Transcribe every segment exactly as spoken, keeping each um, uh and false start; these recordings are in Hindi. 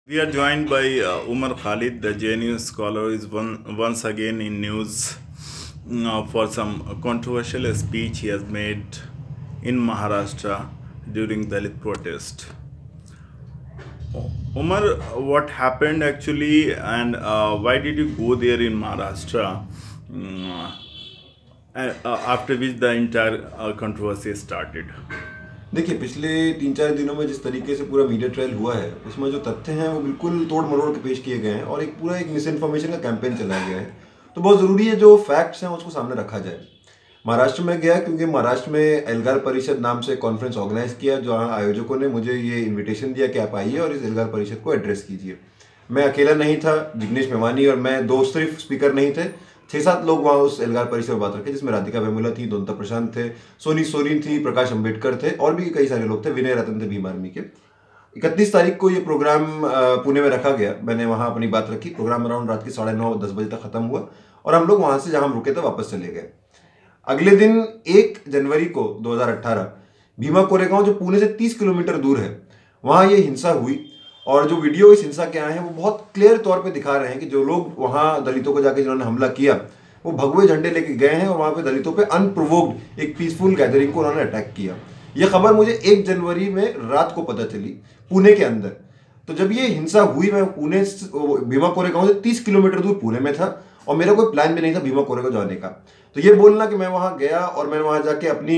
We are joined by uh, Umar Khalid, the J N U scholar, is one, once again in news uh, for some controversial speech he has made in Maharashtra during Dalit protest. Umar, what happened actually, and uh, why did you go there in Maharashtra, uh, after which the entire uh, controversy started? देखिए, पिछले तीन चार दिनों में जिस तरीके से पूरा मीडिया ट्रायल हुआ है उसमें जो तथ्य हैं वो बिल्कुल तोड़ मरोड़ के पेश किए गए हैं और एक पूरा एक मिस इन्फॉर्मेशन का कैंपेन चलाया गया है। तो बहुत ज़रूरी है जो फैक्ट्स हैं उसको सामने रखा जाए। महाराष्ट्र में गया क्योंकि महाराष्ट्र में एल्गार परिषद नाम से कॉन्फ्रेंस ऑर्गेनाइज किया, जहाँ आयोजकों ने मुझे ये इन्विटेशन दिया कि आप आइए और इस एल्गार परिषद को एड्रेस कीजिए। मैं अकेला नहीं था, जिग्नेश मेवानी और मैं दो सिर्फ स्पीकर नहीं थे, छः सात लोग वहाँ उस एल्गार परिषद में बात रखे, जिसमें राधिका वेमुला थी, दोनता प्रशांत थे, सोनी सोरेन थी, प्रकाश अंबेडकर थे और भी कई सारे लोग थे, विनय रतन थे भीमा आर्मी के। इकतीस तारीख को ये प्रोग्राम पुणे में रखा गया। मैंने वहाँ अपनी बात रखी। प्रोग्राम अराउंड रात के साढ़े नौ दस बजे तक खत्म हुआ और हम लोग वहाँ से जहाँ हम रुके थे वापस चले गए। अगले दिन एक जनवरी को दो हज़ार अठारह भीमा कोरेगांव जो पुणे से तीस किलोमीटर दूर है, वहाँ ये हिंसा हुई और जो वीडियो इस हिंसा के आए हैं वो बहुत क्लियर तौर पे दिखा रहे हैं कि जो लोग वहाँ दलितों को जाके जिन्होंने हमला किया वो भगवे झंडे लेके गए हैं और वहाँ पे दलितों पे अनप्रोवोक्ड एक पीसफुल गैदरिंग को उन्होंने अटैक किया। ये खबर मुझे एक जनवरी में रात को पता चली पुणे के अंदर। तो जब ये हिंसा हुई, मैं पुणे भीमा कोरेगांव से तीस किलोमीटर दूर पुणे में था और मेरा कोई प्लान भी नहीं था भीमा कोरेगांव जाने का। तो ये बोलना कि मैं वहाँ गया और मैंने वहाँ जाके अपनी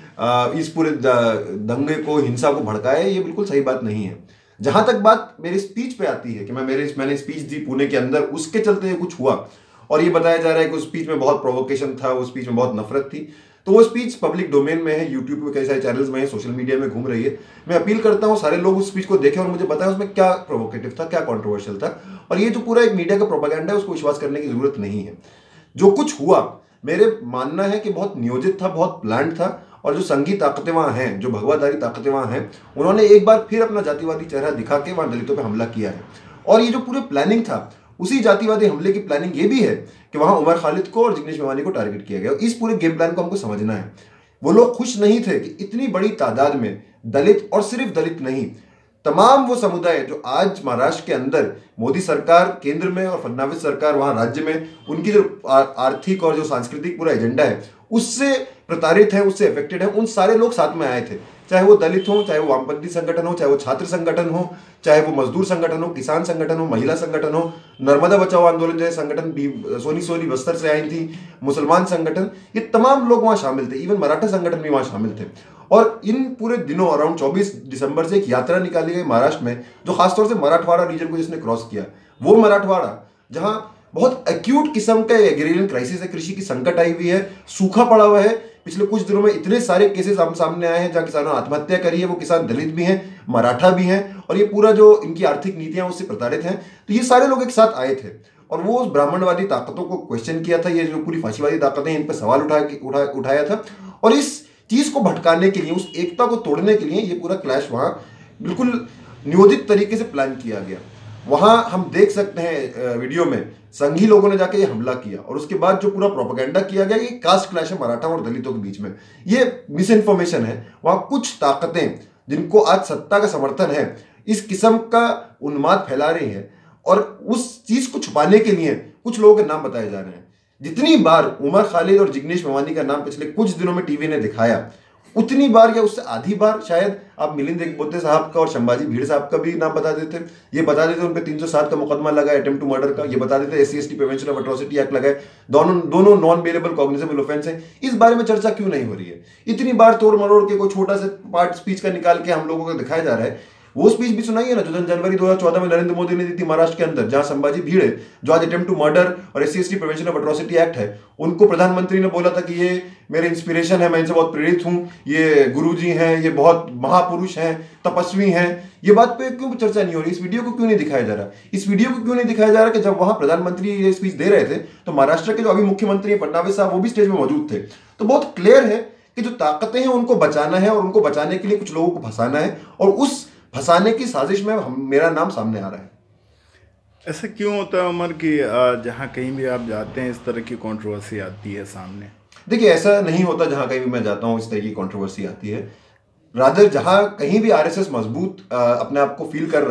इस पूरे दंगे को, हिंसा को भड़काया, ये बिल्कुल सही बात नहीं है। जहाँ तक बात मेरी स्पीच पे आती है कि मैं मेरे मैंने स्पीच दी पुणे के अंदर, उसके चलते कुछ हुआ और ये बताया जा रहा है कि उस स्पीच में बहुत प्रोवोकेशन था, उस स्पीच में बहुत नफरत थी। तो वो स्पीच पब्लिक डोमेन में है, यूट्यूब पे कई सारे चैनल्स में है, सोशल मीडिया में घूम रही है। मैं अपील करता हूँ सारे लोग उस स्पीच को देखें और मुझे बताएं उसमें क्या प्रोवोकेटिव था, क्या कॉन्ट्रोवर्शियल था। और ये जो पूरा एक मीडिया का प्रोपेगेंडा है उसको विश्वास करने की जरूरत नहीं है। जो कुछ हुआ मेरे मानना है कि बहुत नियोजित था, बहुत प्लान था और जो संघी ताकतें वहाँ हैं, जो भगवाधारी ताकतें वहाँ हैं, उन्होंने एक बार फिर अपना जातिवादी चेहरा दिखा के वहाँ दलितों पर हमला किया है। और ये जो पूरे प्लानिंग था, उसी जातिवादी हमले की प्लानिंग ये भी है कि वहाँ उमर खालिद को और जिग्नेश मेवानी को टारगेट किया गया। इस पूरे गेम प्लान को हमको समझना है। वो लोग खुश नहीं थे कि इतनी बड़ी तादाद में दलित, और सिर्फ दलित नहीं, तमाम वो समुदाय जो आज महाराष्ट्र के अंदर मोदी सरकार केंद्र में और फडणवीस सरकार वहाँ राज्य में, उनकी जो आर्थिक और जो सांस्कृतिक पूरा एजेंडा है उससे प्रताड़ित है, उससे अफेक्टेड है, उन सारे लोग साथ में आए थे। चाहे वो दलित हो, चाहे वो वामपंथी संगठन हो, चाहे वो छात्र संगठन हो, चाहे वो मजदूर संगठन हो, किसान संगठन हो, महिला संगठन हो, नर्मदा बचाओ आंदोलन जैसे संगठन भी, सोनी सोनी बस्तर से आई थी, मुसलमान संगठन, ये तमाम लोग वहाँ शामिल थे। इवन मराठा संगठन भी वहाँ शामिल थे। और इन पूरे दिनों अराउंड चौबीस दिसंबर से एक यात्रा निकाली गई महाराष्ट्र में, जो खासतौर से मराठवाड़ा रीजन को जिसने क्रॉस किया, वो मराठवाड़ा जहाँ बहुत एक्यूट किस्म का एग्रेरियन क्राइसिस है, कृषि की संकट आई हुई है, सूखा पड़ा हुआ है। पिछले कुछ दिनों में इतने सारे केसेस हम सामने आए हैं जहाँ किसानों ने आत्महत्या करी है। वो किसान दलित भी हैं, मराठा भी हैं और ये पूरा जो इनकी आर्थिक नीतियां उससे प्रताड़ित हैं। तो ये सारे लोग एक साथ आए थे और वो उस ब्राह्मणवादी ताकतों को क्वेश्चन किया था। ये जो पूरी फांसीवादी ताकतें हैं इन पर सवाल उठा उठा उठाया था और इस चीज को भटकाने के लिए, उस एकता को तोड़ने के लिए ये पूरा क्लैश वहाँ बिल्कुल नियोजित तरीके से प्लान किया गया। वहाँ हम देख सकते हैं वीडियो में संघी लोगों ने जाके ये हमला किया और उसके बाद जो पूरा प्रोपेगेंडा किया गया कि कास्ट क्लैश है मराठा और दलितों के बीच में, ये मिस इन्फॉर्मेशन है। वहाँ कुछ ताकतें जिनको आज सत्ता का समर्थन है इस किस्म का उन्माद फैला रही है और उस चीज को छुपाने के लिए कुछ लोगों के नाम बताए जा रहे हैं। जितनी बार उमर खालिद और जिग्नेश मेवानी का नाम पिछले कुछ दिनों में टीवी ने दिखाया, उतनी बार या उससे आधी बार शायद आप मिलिंद एकबोते साहब का और शंभाजी भीड़ साहब का भी नाम बता देते। ये बता देते उन पे तीन सौ सात का मुकदमा लगा है अटेम्प्ट टू मर्डर का। ये बता देते S C S T prevention of atrocity act लगा है। दोनों दोनों नॉन बेलेबल कॉग्निजेबल ऑफेंस है। इस बारे में चर्चा क्यों नहीं हो रही है? इतनी बार तोड़ मरोड़ के कोई छोटा सा पार्ट स्पीच का निकाल के हम लोगों को दिखाया जा रहा है। वो स्पीच भी सुनाई है ना जो जनवरी दो हज़ार चौदह में नरेंद्र मोदी ने दी थी महाराष्ट्र के अंदर, जहां संभाजी भीड़े जो आज अटेम्प्ट टू मर्डर और S C S T prevention of atrocity act है, उनको प्रधानमंत्री ने बोला था कि ये मेरे इंस्पिरेशन है, मैं इनसे बहुत प्रेरित हूं, ये गुरुजी हैं, ये बहुत महापुरुष हैं, तपस्वी हैं। ये बात पे क्यों चर्चा नहीं हो रही? इस वीडियो को क्यों नहीं दिखाया जा रहा? इस वीडियो को क्यों नहीं दिखाया जा रहा कि जब वहां प्रधानमंत्री ये स्पीच दे रहे थे तो महाराष्ट्र के जो अभी मुख्यमंत्री फडणवीस साहब वो भी स्टेज में मौजूद थे। तो बहुत क्लियर है कि जो ताकतें हैं उनको बचाना है और उनको बचाने के लिए कुछ लोगों को फंसाना है और उस फंसाने की साजिश में हम, मेरा नाम सामने आ रहा है। ऐसा क्यों होता है उमर कि जहाँ कहीं भी आप जाते हैं इस तरह की कंट्रोवर्सी आती है सामने? देखिए, ऐसा नहीं होता जहाँ कहीं भी मैं जाता हूँ इस तरह की कंट्रोवर्सी आती है। रादर जहाँ कहीं भी आरएसएस मजबूत अपने आप को फील कर रहा है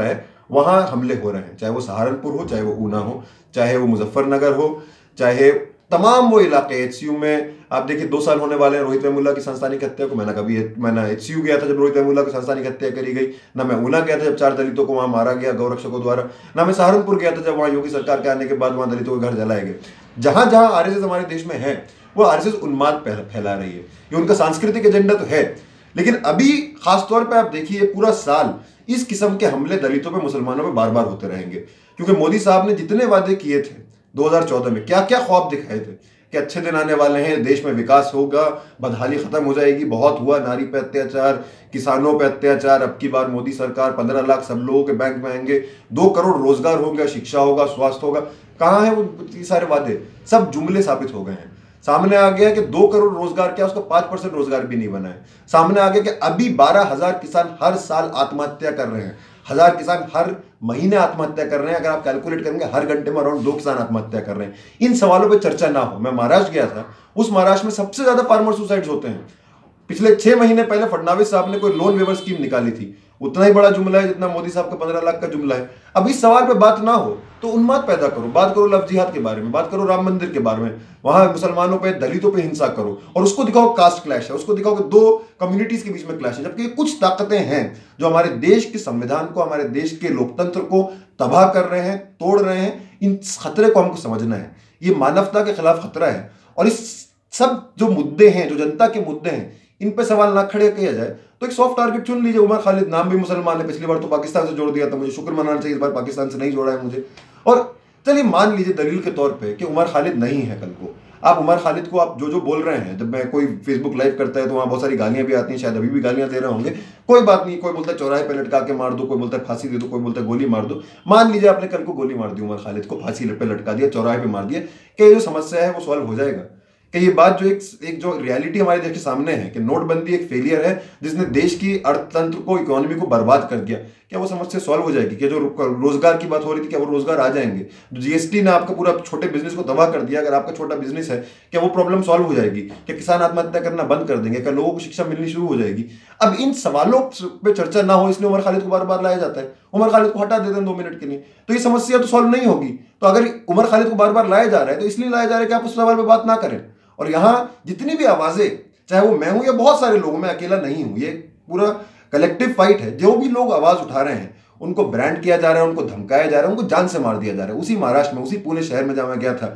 वहाँ हमले हो रहे हैं, चाहे वो सहारनपुर हो, चाहे वो ऊना हो, चाहे वो मुजफ्फरनगर हो, चाहे तमाम वो इलाके। एचसीयू में आप देखिए दो साल होने वाले हैं रोहित वेमुला की संस्थानिक हत्या को। मैंने कभी मैंने एचसीयू गया था जब रोहित वेमुला की संस्थानिक हत्या करी गई, ना मैं ऊना गया था जब चार दलितों को वहां मारा गया गौरक्षकों द्वारा, ना मैं सहारनपुर गया था जब वहां योगी सरकार के आने के बाद वहां दलितों के घर जलाए गए। जहां जहां आरएसएस हमारे देश में है वो आरएसएस उन्माद फैला रही है, ये उनका सांस्कृतिक एजेंडा तो है। लेकिन अभी खासतौर पर आप देखिए पूरा साल इस किस्म के हमले दलितों पे, मुसलमानों पे बार बार होते रहेंगे, क्योंकि मोदी साहब ने जितने वादे किए थे दो हज़ार चौदह में, क्या क्या ख्वाब दिखाए थे कि अच्छे दिन आने वाले हैं, देश में विकास होगा, बदहाली खत्म हो जाएगी, बहुत हुआ, नारी पे अत्याचार, किसानों पे अत्याचार, अब की बार मोदी सरकार पंद्रह लाख सब लोगों के बैंक में आएंगे, दो करोड़ रोजगार होगा, शिक्षा होगा, स्वास्थ्य होगा। कहाँ है वो ये सारे वादे? सब जुमले साबित हो गए हैं। सामने आ गया कि दो करोड़ रोजगार क्या, उसका पांच परसेंट रोजगार भी नहीं बना है। सामने आ गया कि अभी बारह हजार किसान हर साल आत्महत्या कर रहे हैं, हजार किसान हर महीने आत्महत्या कर रहे हैं। अगर आप कैलकुलेट करेंगे हर घंटे में अराउंड दो किसान आत्महत्या कर रहे हैं। इन सवालों पे चर्चा ना हो। मैं महाराष्ट्र गया था, उस महाराष्ट्र में सबसे ज्यादा फार्मर सुसाइड्स होते हैं। पिछले छह महीने पहले फडणवीस साहब ने कोई लोन वेवर स्कीम निकाली थी, उतना ही बड़ा जुमला है जितना मोदी साहब का पंद्रह लाख का जुमला है। अब इस सवाल पे बात ना हो तो उन्माद पैदा करो, बात करो लव जिहाद के बारे में, बात करो राम मंदिर के बारे में, वहां मुसलमानों पे, दलितों पे हिंसा करो और उसको दिखाओ कास्ट क्लैश है, उसको दिखाओ कि दो कम्युनिटीज के बीच में क्लैश है। जबकि कुछ ताकतें हैं जो हमारे देश के संविधान को, हमारे देश के लोकतंत्र को तबाह कर रहे हैं, तोड़ रहे हैं। इन खतरे को हमको समझना है, ये मानवता के खिलाफ खतरा है। और इस सब जो मुद्दे हैं, जो जनता के मुद्दे हैं, इन पे सवाल ना खड़े किया जाए तो एक सॉफ्ट टारगेट चुन लीजिए। उमर खालिद नाम भी मुसलमान है, पिछली बार तो पाकिस्तान से जोड़ दिया था, मुझे शुक्र मनाना चाहिए इस बार पाकिस्तान से नहीं जोड़ा है मुझे। और चलिए मान लीजिए दलील के तौर पे कि उमर खालिद नहीं है, कल को आप उमर खालिद को आप जो जो बोल रहे हैं, जब मैं कोई फेसबुक लाइव करता है तो वहां बहुत सारी गालियां भी आती हैं, शायद अभी भी गालियां दे रहे होंगे, कोई बात नहीं। कोई बोलता है चौराहे पे लटका के मार दो, कोई बोलता है फांसी दे दो, कोई बोलता है गोली मार दो। मान लीजिए आपने कल को गोली मार दी, उमर खालिद को फांसी पे लटका दिया, चौराहे पे मार दिया, क्या ये जो समस्या है वो सॉल्व हो जाएगा? कि ये बात जो एक एक जो रियलिटी हमारे देश के सामने है कि नोटबंदी एक फेलियर है जिसने देश की अर्थतंत्र को, इकोनॉमी को बर्बाद कर दिया, क्या वो समस्या सॉल्व हो जाएगी? कि जो रोजगार की बात हो रही थी, क्या वो रोजगार आ जाएंगे? जो जीएसटी ने आपका पूरा छोटे बिजनेस को तबाह कर दिया, अगर आपका छोटा बिजनेस है, क्या वो प्रॉब्लम सॉल्व हो जाएगी? क्या किसान आत्महत्या करना बंद कर देंगे? क्या लोगों को शिक्षा मिलनी शुरू हो जाएगी? अब इन सवालों पे चर्चा ना हो इसलिए उमर खालिद को बार बार लाया जाता है। उमर खालिद को हटा देते हैं दो मिनट के लिए तो ये समस्या तो सॉल्व नहीं होगी। तो अगर उमर खालिद को बार बार लाया जा रहा है तो इसलिए लाया जा रहा है कि आप उस सवाल पर बात ना करें। और यहां जितनी भी आवाजें, चाहे वो मैं हूं या बहुत सारे लोग, मैं अकेला नहीं हूं, ये पूरा कलेक्टिव फाइट है। जो भी लोग आवाज उठा रहे हैं उनको ब्रांड किया जा रहा है, उनको धमकाया जा रहा है, उनको जान से मार दिया जा रहा है। उसी महाराष्ट्र में, उसी पुणे शहर में जहां मैं गया था,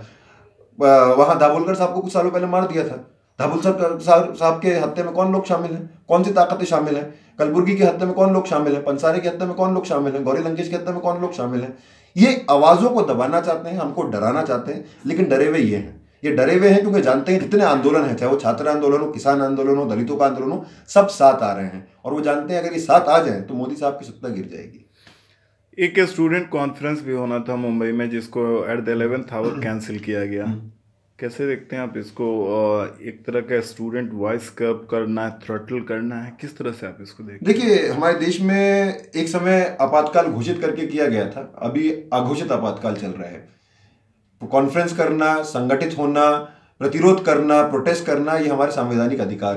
वहां दाभोलकर साहब को कुछ सालों पहले मार दिया था। दाभोलकर साहब के हत्या में कौन लोग शामिल हैं? कौन सी ताकतें शामिल हैं? कलबुर्गी की हत्या में कौन लोग शामिल हैं? पंसारे की हत्या में कौन लोग शामिल हैं? गौरी लंकेश की हत्या में कौन लोग शामिल हैं? ये आवाजों को दबाना चाहते हैं, हमको डराना चाहते हैं, लेकिन डरे हुए ये हैं। ये डरे हुए हैं क्योंकि जानते हैं जितने आंदोलन हैं, चाहे वो छात्र आंदोलन हो, किसान आंदोलन हो, दलितों का आंदोलन हो, सब साथ आ रहे हैं। और वो जानते हैं अगर ये साथ आ जाए तो मोदी साहब की सत्ता गिर जाएगी। एक स्टूडेंट कॉन्फ्रेंस भी होना था मुंबई में जिसको at the eleventh hour cancel किया गया। कैसे देखते हैं आप इसको? एक तरह का स्टूडेंट वॉइस कर्ब करना है, थ्रॉटल करना है, किस तरह से आप इसको देखते हैं? देखिए, हमारे देश में एक समय आपातकाल घोषित करके किया गया था, अभी अघोषित आपातकाल चल रहा है। कॉन्फ्रेंस करना, संगठित होना, प्रतिरोध करना, प्रोटेस्ट करना, ये हमारे संवैधानिक अधिकार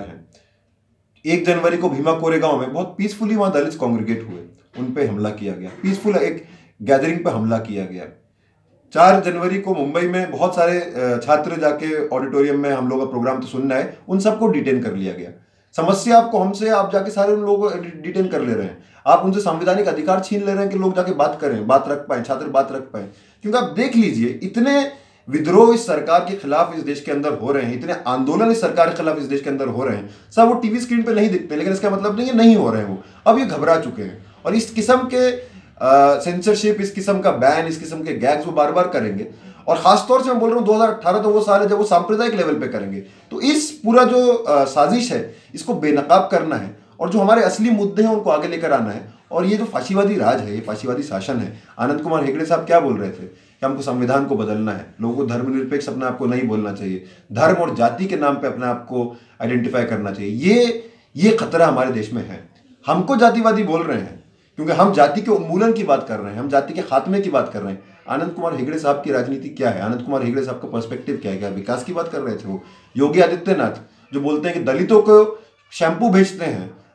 है। एक जनवरी को भीमा कोरेगांव में बहुत पीसफुली वहां दलित कांग्रेगेट हुए, उन पे हमला किया गया, पीसफुल एक गैदरिंग पे हमला किया गया। चार जनवरी को मुंबई में बहुत सारे छात्र जाके ऑडिटोरियम में हम लोग का प्रोग्राम तो सुनना है, उन सबको डिटेन कर लिया गया। समस्या आपको हमसे, आप जाके सारे उन लोगों को डिटेन कर ले रहे हैं, आप उनसे संवैधानिक अधिकार छीन ले रहे हैं कि लोग जाके बात करें, बात रख पाए, छात्र बात रख पाए। क्योंकि आप देख लीजिए, इतने विद्रोह इस सरकार के खिलाफ इस देश के अंदर हो रहे हैं, इतने आंदोलन इस सरकार के खिलाफ इस देश के अंदर हो रहे हैं, सब वो टीवी स्क्रीन पे नहीं दिखते, लेकिन इसका मतलब नहीं है नहीं हो रहे हैं। वो अब ये घबरा चुके हैं और इस किस्म के सेंसरशिप, इस किस्म का बैन, इस किस्म के गैग्स वो बार बार करेंगे। और खासतौर से मैं बोल रहा हूँ दो हज़ार अठारह तो वो साल है जब वो सांप्रदायिक लेवल पे करेंगे। तो इस पूरा जो आ, साजिश है, इसको बेनकाब करना है और जो हमारे असली मुद्दे हैं उनको आगे लेकर आना है। और ये जो फाशीवादी राज है, ये फाशीवादी शासन है। आनंद कुमार हेगड़े साहब क्या बोल रहे थे कि हमको संविधान को बदलना है, लोगों को धर्मनिरपेक्ष अपने आप को नहीं बोलना चाहिए, धर्म और जाति के नाम पे अपने आप को आइडेंटिफाई करना चाहिए। ये ये खतरा हमारे देश में है। हमको जातिवादी बोल रहे हैं क्योंकि हम जाति के उन्मूलन की बात कर रहे हैं, हम जाति के खात्मे की बात कर रहे हैं। आनंद कुमार हेगड़े साहब की राजनीति क्या है? आनंद कुमार हेगड़े साहब का पर्सपेक्टिव क्या है? क्या विकास की बात कर रहे थे वो? योगी आदित्यनाथ जो बोलते हैं कि दलितों को शैम्पू भेजते हैं,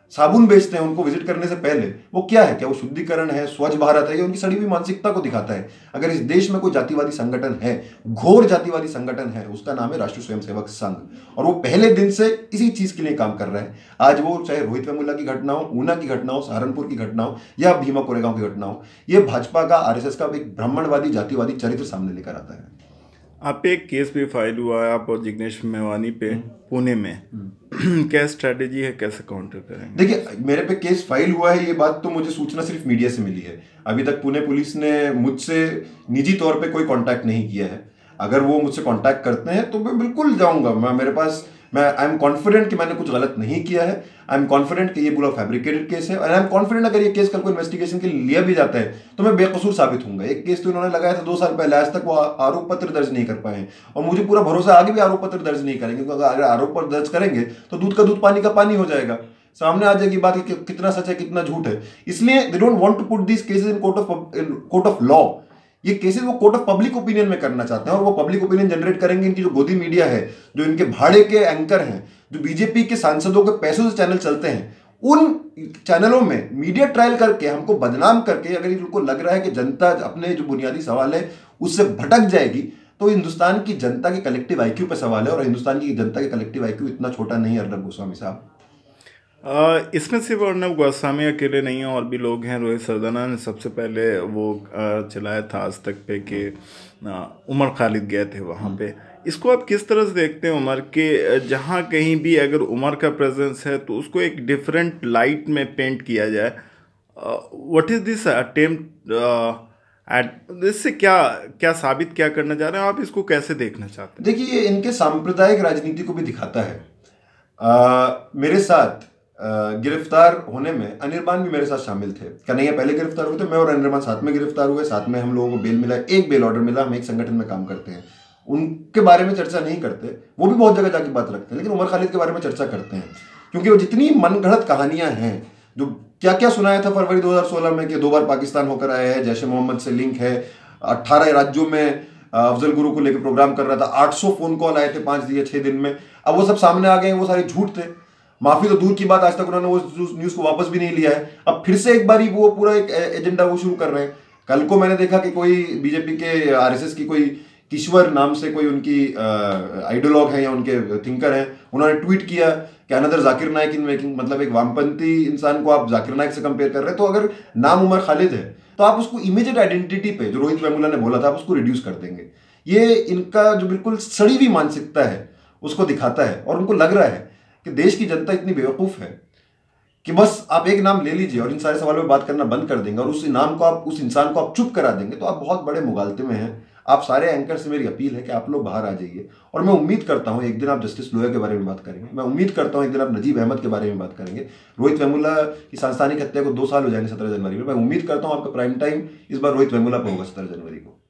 साबुन बेचते हैं उनको विजिट करने से पहले, वो क्या है? क्या वो शुद्धिकरण है, स्वच्छ भारत है, या उनकी सड़ी हुई मानसिकता को दिखाता है? अगर इस देश में कोई जातिवादी संगठन है, घोर जातिवादी संगठन है, उसका नाम है राष्ट्रीय स्वयंसेवक संघ, और वो पहले दिन से इसी चीज के लिए काम कर रहा है। आज वो चाहे रोहित वेमुला की घटना हो, ऊना की घटना हो, सहारनपुर की घटना हो, या भीमा कोरेगांव की घटना हो, ये भाजपा का, आरएसएस का एक ब्राह्मणवादी जातिवादी चरित्र सामने लेकर आता है। आप पे एक केस भी फाइल हुआ है, आप और जिग्नेश मेवानी पे, पुणे में। क्या स्ट्रेटेजी है, कैसे काउंटर करेंगे? देखिए, मेरे पे केस फाइल हुआ है, ये बात तो मुझे सूचना सिर्फ मीडिया से मिली है। अभी तक पुणे पुलिस ने मुझसे निजी तौर पे कोई कांटेक्ट नहीं किया है। अगर वो मुझसे कांटेक्ट करते हैं तो मैं बिल्कुल जाऊंगा। मैं मेरे पास मैं आई एम कॉन्फिडेंट कि मैंने कुछ गलत नहीं किया है। आई एम कॉन्फिडेंट कि ये पूरा फैब्रिकेटेड केस है, और आई एम कॉन्फिडेंट अगर ये केस कल को इन्वेस्टिगेशन के लिए लिया भी जाता है तो मैं बेकसूर साबित होऊंगा। एक केस तो इन्होंने लगाया था दो साल पहले, आज तक वो आरोप पत्र दर्ज नहीं कर पाए हैं, और मुझे पूरा भरोसा आगे भी आरोप पत्र दर्ज नहीं करेंगे, क्योंकि अगर आरोप पत्र दर्ज करेंगे तो दूध का दूध पानी का पानी हो जाएगा। सामने आ जाएगी बात कि कितना सच है कितना झूठ है। इसलिए they don't want to put this cases in court of court of law. ये केसेस वो कोर्ट ऑफ पब्लिक ओपिनियन में करना चाहते हैं, और वो पब्लिक ओपिनियन जनरेट करेंगे इनकी जो गोदी मीडिया है, जो इनके भाड़े के एंकर हैं, जो बीजेपी के सांसदों के पैसों से चैनल चलते हैं, उन चैनलों में मीडिया ट्रायल करके हमको बदनाम करके, अगर इनको लग रहा है कि जनता अपने जो बुनियादी सवाल है उससे भटक जाएगी, तो हिंदुस्तान की जनता के कलेक्टिव आईक्यू पे सवाल है, और हिंदुस्तान की जनता के कलेक्टिव आईक्यू इतना छोटा नहीं है अर्नब गोस्वामी साहब। इसमें सिर्फ अर्नब गोस्वामी अकेले नहीं हैं, और भी लोग हैं। रोहित सरदाना ने सबसे पहले वो चलाया था आज तक पे कि उमर खालिद गए थे वहाँ पे। इसको आप किस तरह से देखते हैं उमर के, जहाँ कहीं भी अगर उमर का प्रेजेंस है तो उसको एक डिफरेंट लाइट में पेंट किया जाए? What is this attempt at, इससे क्या क्या साबित क्या करना चाह रहे हैं आप? इसको कैसे देखना चाहते हैं? देखिए, ये इनके सांप्रदायिक राजनीति को भी दिखाता है। आ, मेरे साथ गिरफ्तार होने में अनिर्बान भी मेरे साथ शामिल थे। कन्हैया पहले गिरफ्तार हुए थे, मैं और अनिर्बान साथ में गिरफ्तार हुए, साथ में हम लोगों को बेल मिला, एक बेल ऑर्डर मिला। हम एक संगठन में काम करते हैं, उनके बारे में चर्चा नहीं करते, वो भी बहुत जगह जाके बात रखते हैं, लेकिन उमर खालिद के बारे में चर्चा करते हैं, क्योंकि वो जितनी मनगढ़ंत कहानियां हैं, जो क्या क्या सुनाया था फरवरी दो हज़ार सोलह में कि दो बार पाकिस्तान होकर आया है, जैश ए मोहम्मद से लिंक है, अट्ठारह राज्यों में अफजल गुरु को लेकर प्रोग्राम कर रहा था, आठ सौ फोन कॉल आए थे पांच दिए छह दिन में। अब वो सब सामने आ गए, वो सारे झूठ थे। माफी तो दूर की बात, आज तक उन्होंने वो न्यूज को वापस भी नहीं लिया है। अब फिर से एक बार ही वो पूरा एक एजेंडा वो शुरू कर रहे हैं। कल को मैंने देखा कि कोई बीजेपी के आरएसएस की कोई किश्वर नाम से कोई उनकी आइडियोलॉग है या उनके थिंकर हैं, उन्होंने ट्वीट किया कि another Zakir Naik in making, मतलब एक वामपंथी इंसान को आप जाकिर नाइक से कंपेयर कर रहे हैं। तो अगर नाम उमर खालिद है तो आप उसको इमीडिएट आइडेंटिटी पे, जो रोहित वेमुला ने बोला था, आप उसको रिड्यूस कर देंगे। ये इनका जो बिल्कुल सड़ी हुई मानसिकता है उसको दिखाता है, और उनको लग रहा है कि देश की जनता इतनी बेवकूफ है कि बस आप एक नाम ले लीजिए और इन सारे सवालों में बात करना बंद कर देंगे, और उस नाम को आप, उस इंसान को आप चुप करा देंगे, तो आप बहुत बड़े मुगालते में हैं। आप सारे एंकर से मेरी अपील है कि आप लोग बाहर आ जाइए, और मैं उम्मीद करता हूं एक दिन आप जस्टिस लोया के बारे में बात करेंगे, मैं उम्मीद करता हूं एक दिन आप नजीब अहमद के बारे में बात करेंगे। रोहित वेमुला की सांस्थानिक हत्या को दो साल हो जाएंगे सत्रह जनवरी में। मैं उम्मीद करता हूं आपका प्राइम टाइम इस बार रोहित वेमुला पर होगा सत्रह जनवरी को।